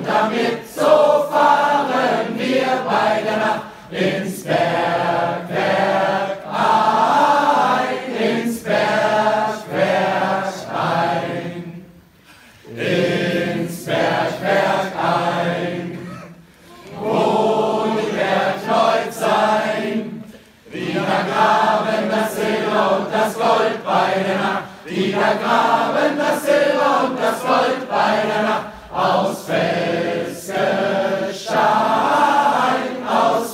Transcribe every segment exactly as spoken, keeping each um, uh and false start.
damit, so fahren wir bei der Nacht ins Bergwerk ein, ins Bergwerk ein, ins Bergwerk ein. Und Bergleut sein, die da graben das Silber und das Gold bei der Nacht, die da graben das Silber und das Gold bei der Nacht, aus Felsgestein, aus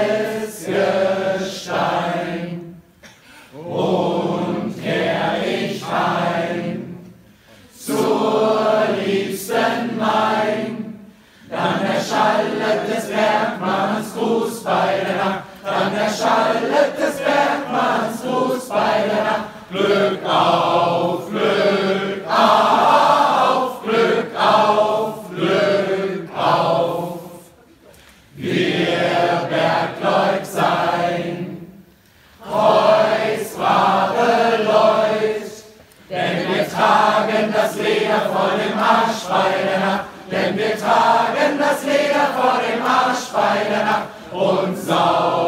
Felsgestein. Und kehr ich heim zur Liebsten mein, dann erschallet des Bergmanns Gruß bei der Nacht, dann erschallet des Bergmanns Gruß bei der Nacht. Glück auf, Glück auf, Glück auf, Glück auf. Wir Bergleut sein, Kreuz, wahre Leut, denn wir tragen das Leder vor dem Arsch bei der Nacht, denn wir tragen das Leder vor dem Arsch bei der Nacht und sau